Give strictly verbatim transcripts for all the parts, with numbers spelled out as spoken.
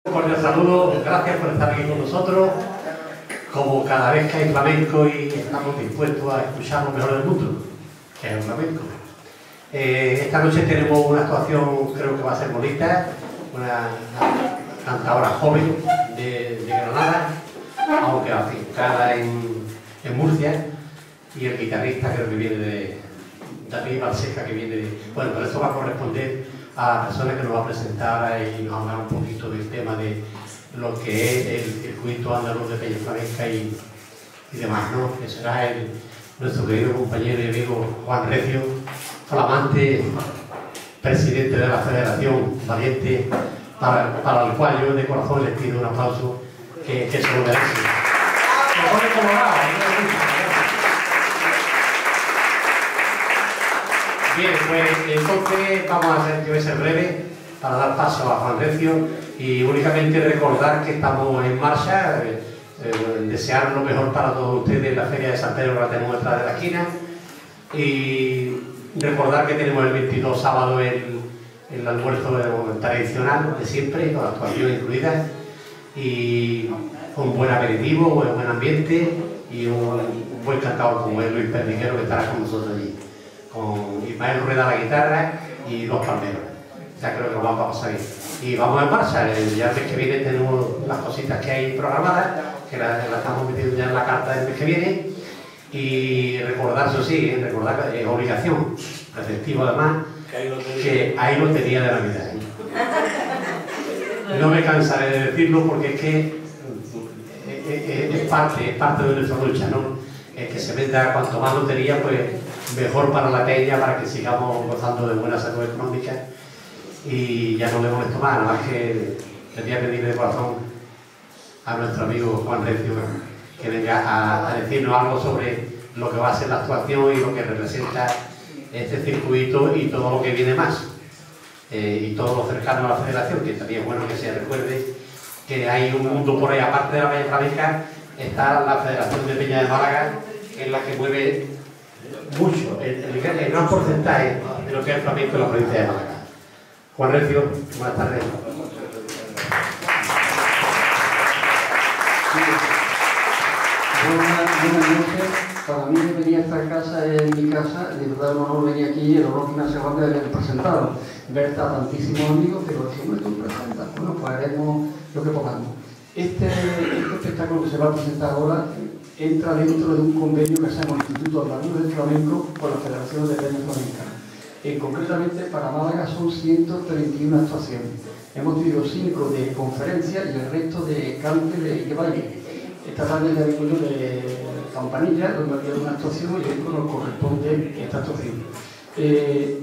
Cordial saludo, gracias por estar aquí con nosotros. Como cada vez que hay flamenco y estamos dispuestos a escuchar lo mejor del mundo, que es el flamenco. Eh, esta noche tenemos una actuación, creo que va a ser bonita, una cantadora joven de, de Granada, aunque afincada en, en Murcia, y el guitarrista creo que viene de David Balseca, que viene de... Bueno, pero esto va a corresponder a la persona que nos va a presentar y nos hablar un poquito del tema de lo que es el circuito andaluz de Peña Flamenca y, y demás, ¿no? Que será el, nuestro querido compañero y amigo Juan Recio, flamante presidente de la Federación Valiente, para, para el cual yo de corazón les pido un aplauso que, que se lo merece. Bien, pues entonces vamos a hacer que voy a ser breve para dar paso a Juan Recio y únicamente recordar que estamos en marcha, eh, eh, desear lo mejor para todos ustedes. La Feria de San Pedro la tenemos detrás de la esquina y recordar que tenemos el veintidós sábado el, el almuerzo tradicional de siempre, con la actuación incluida, y un buen aperitivo, un buen ambiente y un, un buen cantador como es Luis Perniguero, que estará con nosotros allí, con Ismael Rueda a la guitarra y los palmeros. Ya creo que lo vamos a pasar bien. Y vamos en marcha, ya el mes que viene tenemos las cositas que hay programadas, que las la estamos metiendo ya en la carta del mes que viene. Y recordar, eso sí, recordar que es obligación, efectivo además, que hay lotería de Navidad. No me cansaré de decirlo porque es que es, es, parte, es parte de nuestra lucha, ¿no? Es que se venda cuanto más lotería, pues mejor para la peña, para que sigamos gozando de buena salud económica. Y ya no le molesto más, nada más que quería pedirle de corazón a nuestro amigo Juan Recio que venga a, a decirnos algo sobre lo que va a ser la actuación y lo que representa este circuito y todo lo que viene más, eh, y todo lo cercano a la federación, que también es bueno que se recuerde que hay un mundo por ahí, aparte de la Peña Flamenca, está la Federación de Peña de Málaga, que es la que mueve mucho, el, el, el gran porcentaje de lo que es el flamenco en la provincia de Málaga. Juan Recio, buenas tardes. Buenas noches. Para mí que venía a esta casa en mi casa, de verdad un honor venir aquí, el honor que me hace grande de haber presentado. Ver a tantísimos amigos, pero si no tú presentas, bueno, pues haremos lo que podamos. Este, este espectáculo que se va a presentar ahora entra dentro de un convenio que hacemos el Instituto Andaluz del Flamenco con la Federación de Peña Flamenca. Eh, concretamente para Málaga son ciento treinta y una actuaciones. Hemos tenido cinco de conferencias y el resto de cante y de baile. Esta tarde ya vengo yo de Campanilla, donde había una actuación y hoy nos corresponde esta actuación. Eh,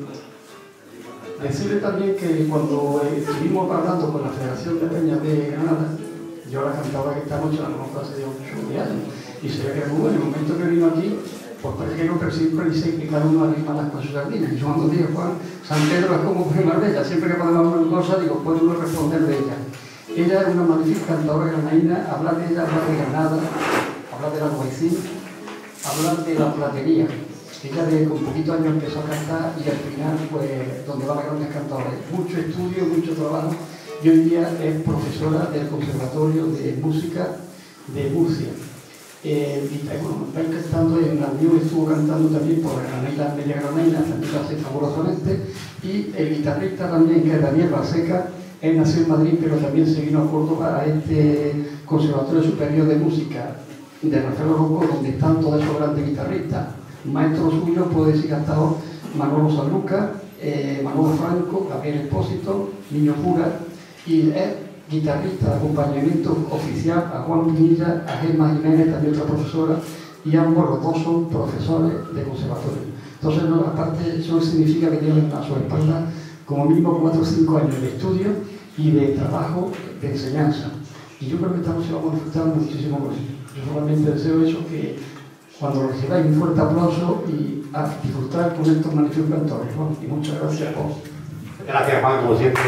decirle también que cuando estuvimos hablando con la Federación de Peñas de Granada, yo la cantaba que esta noche la conozco hace ocho años y se ve que muy bueno. En el momento que vino aquí, pues parece que no, pero siempre dice que cada uno arrima las cosas sardinas. Y yo cuando digo, Juan, San Pedro es como Marbella, siempre que podemos hablar una cosa, digo, puede uno responder de ella. Ella es una magnífica cantadora granaína, hablar de ella, hablar de Granada, hablar del Alguacil, hablar de la platería. Ella de con poquitos años empezó a cantar y al final, pues, donde van las grandes cantadoras. Mucho estudio, mucho trabajo, y hoy día es profesora del Conservatorio de Música de Murcia. Eh, y bueno, va cantando en la Unión, estuvo cantando también por Granada, Media Granada, también lo hace fabulosamente, y el guitarrista también, que es Daniel Balseca, él nació en Madrid, pero también se vino a Córdoba a este Conservatorio Superior de Música de Rafael Rocco, donde están todos esos grandes guitarristas. Maestros suyos, puede decir, ha estado Manolo Sanlúcar, eh, Manolo Franco, Gabriel Espósito, Niño Pura, y es guitarrista de acompañamiento oficial a Juan Pinilla, a Gemma Jiménez, también otra profesora, y ambos los dos son profesores de conservatorio. Entonces, no, aparte, eso significa que tienen a su espalda como mínimo cuatro o cinco años de estudio y de trabajo de enseñanza. Y yo creo que esta noche vamos a disfrutar muchísimo con ello. Yo solamente deseo eso, que cuando lo recibáis, un fuerte aplauso y a disfrutar con estos magníficos cantores. Bueno, y muchas gracias a vos. Gracias, Juan, como siempre.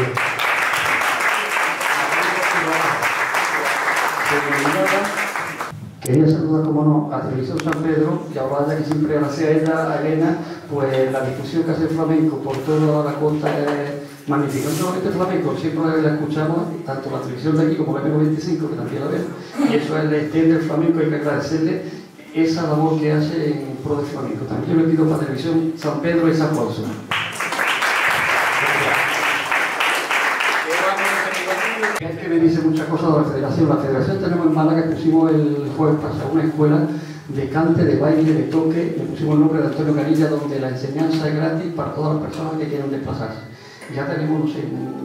Quería saludar, como no, a Televisión San Pedro, y ahora ya que siempre gracias a ella, a Elena, pues la difusión que hace el flamenco por toda la costa magnífica. No solamente flamenco, siempre la escuchamos, tanto la televisión de aquí como la M noventa y cinco, que también la vemos, y eso es el extiende del flamenco, hay que agradecerle esa labor que hace en pro del flamenco. También le pido para la televisión San Pedro y San Juan. Es que me dice muchas cosas de la federación. La federación tenemos en Málaga, que pusimos el jueves pasado una escuela de cante, de baile, de toque, le pusimos el nombre de Antonio Canilla, donde la enseñanza es gratis para todas las personas que quieran desplazarse. Ya tenemos, no sé,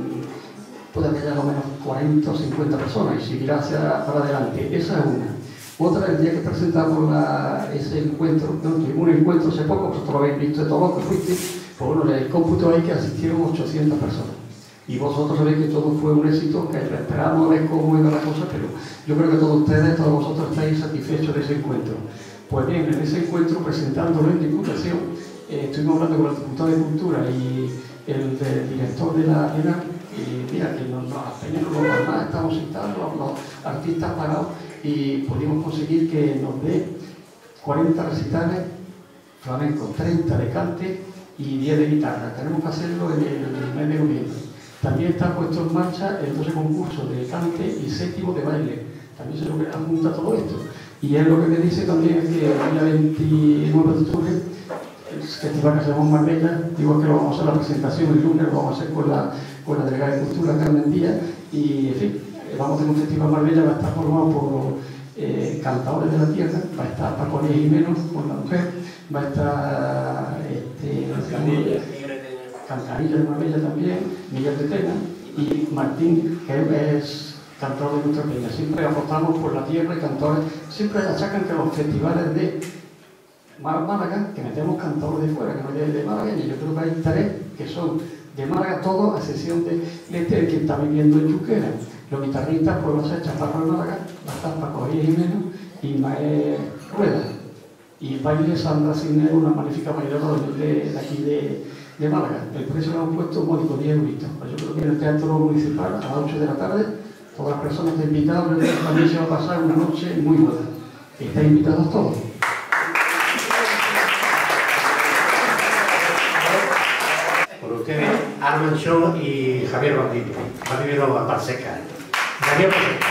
puede haber ya lo menos cuarenta o cincuenta personas y seguirá hacia para adelante. Esa es una. Otra, el día que presentamos la, ese encuentro, no, tuvimos un encuentro hace poco, vosotros lo habéis visto de todos los que fuiste, pues bueno, el cómputo ahí que asistieron ochocientas personas. Y vosotros sabéis que todo fue un éxito, que esperábamos a ver cómo iba la cosa, pero yo creo que todos ustedes, todos vosotros estáis satisfechos de ese encuentro. Pues bien, en ese encuentro, presentándolo en Diputación, eh, estuvimos hablando con el diputado de Cultura y el, de, director de la ENA, y mira, que nos, nos apenas los demás estamos citados, los, los artistas parados, y pudimos conseguir que nos dé cuarenta recitales flamencos, treinta de cante y diez de guitarra. Tenemos que hacerlo en el mes de noviembre. También está puesto en marcha el doce concurso de cante y séptimo de baile. También se lo que apunta todo esto. Y es lo que me dice también es que el día veintinueve de octubre, el festival que se llama Marbella, digo que lo vamos a hacer la presentación el lunes, lo vamos a hacer con la, con la delegada de Cultura, Carmen Díaz, y en fin, vamos a tener un festival Marbella, va a estar formado por eh, cantadores de la tierra, va a estar Paco Arias Jiménez con la mujer, va a estar este, Cantarilla de Marbella también, Miguel de Tena y Martín, que es cantor de nuestra peña. Siempre apostamos por la tierra y cantores, siempre achacan que los festivales de Málaga, que metemos cantores de fuera, que no hay de Málaga, y yo creo que hay tres que son de Málaga todos, a excepción de este, el que está viviendo en Junquera. Los guitarristas pues va a ser Chaparro de Málaga, va a estar Paco Arias Jiménez y Mae Rueda. Y baile Sandra Cisneros, una magnífica bailadora de, de aquí de, de Málaga. El precio lo hemos puesto módico, diez euros. Pues yo creo que en el Teatro Municipal a las ocho de la tarde, todas las personas están invitadas, yo creo que también se va a pasar una noche muy buena. Están invitados todos. Por ustedes, Armand Shaw y Javier Bambino. Bambino a Parseca. Javier Parseca.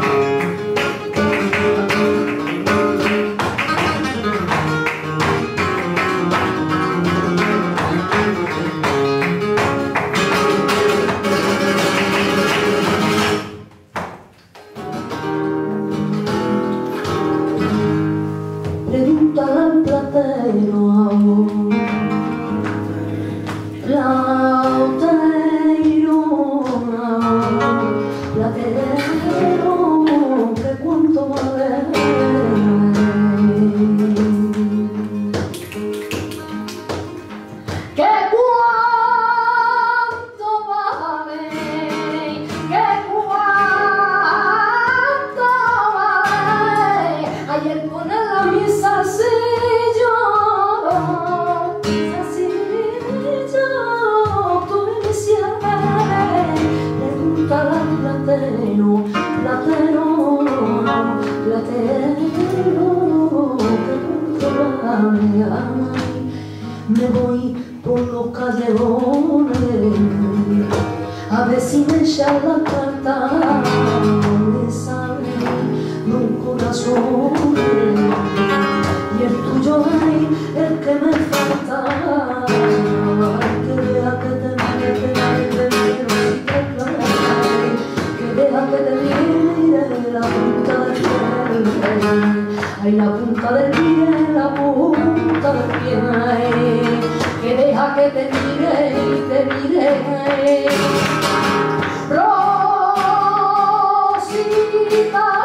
Pregúntale al platero, platero, platero, que cuánto vale, que cuánto vale, que cuánto vale. Ayer pone la misa así yo, así yo, tú me decías, pregúntale al platero, platero, platero, que cuánto vale. Me voy por los callejones a ver si me echa la carta, me sale de un corazón y el tuyo es el que me falta. Que deja que te mire, que nadie te mire, no si te clave, que deja que te mire la punta del pie, ay, la punta del pie, la punta del pie, que deja que te mire y te mire. Rosita.